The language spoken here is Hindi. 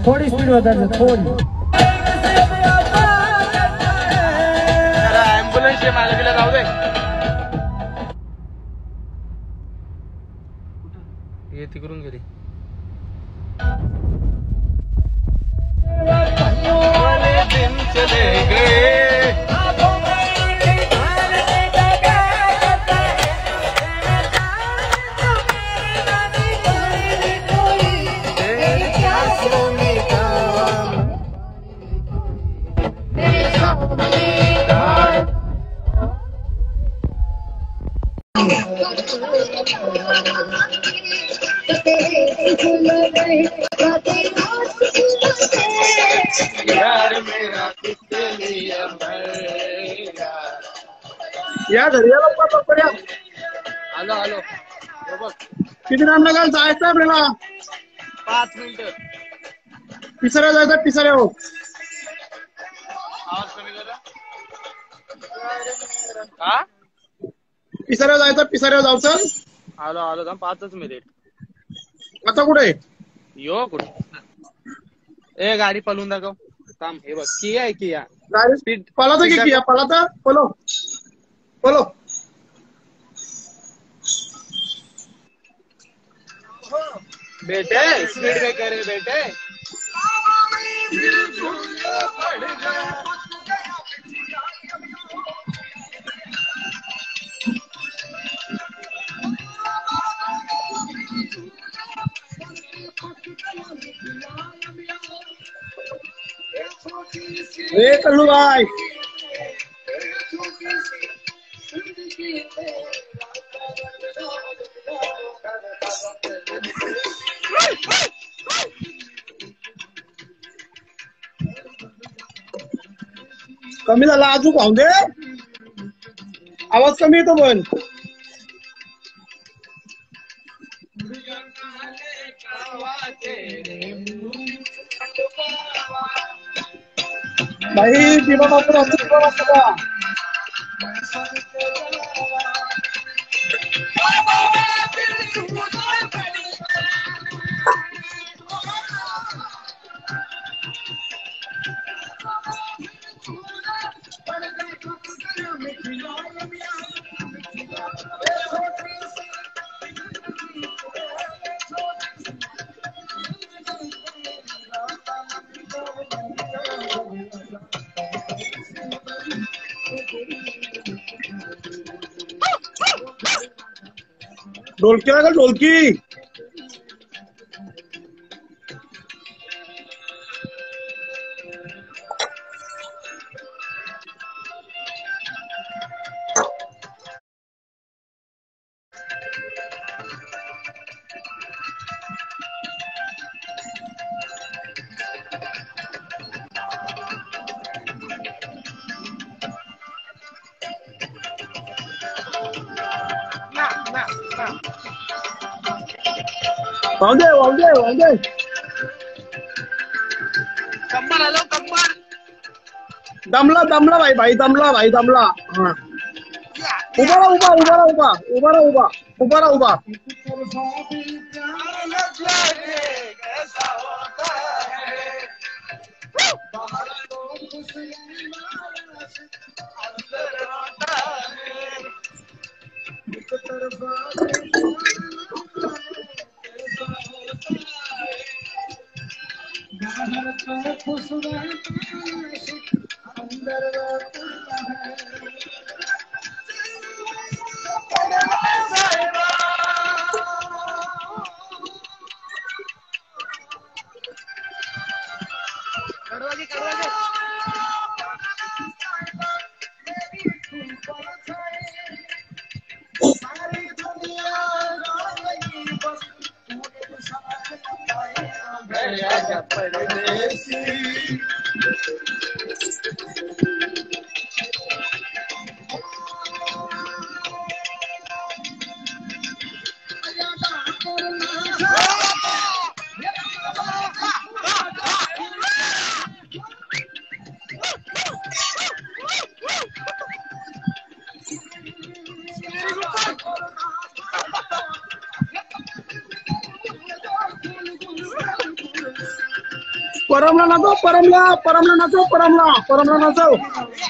थोड़ी स्पीड बता दे, थोड़ी। एम्बुलेंस मला बिला जाऊ दे। ये तिकडून गेली। दिन चले गए या घरी या लवकर या। आलो आलो। किती टाइम लागेल जायचं आपल्याला? 5 मिनिटं। पिसऱ्या जायचं, पिसऱ्या हो। आवाज कमी करा। हा पिसऱ्या जायचं, पिसऱ्या जायचं। आलो आलो थांब 5च मिनिट। आता कुठे यो कुठे? ए गाडी पळून दाखव। थांब हे बघ किया आहे किया। गाडी स्पीड पळाता की किया पळाता? पळो पळो। बेटे स्पीड ब्रेकर है बेटे। ए कल्लू भाई कमी झाला अजून खाऊन दे। आवाज कमी येतो पण। भाई दिवा वापर असतो, दिवा वापर। ढोलकी लागल ढोलकी। वांदे वांदे वांदे। कंबर आलो कंबर। दमला दमला भाई, भाई दमला, भाई दमला। हाँ उभा रहा उभा उभा रहा उभा उभा रहा उभा उभा रहा उभा। परमला नाचव, परमला नाचव, परमला नाचव.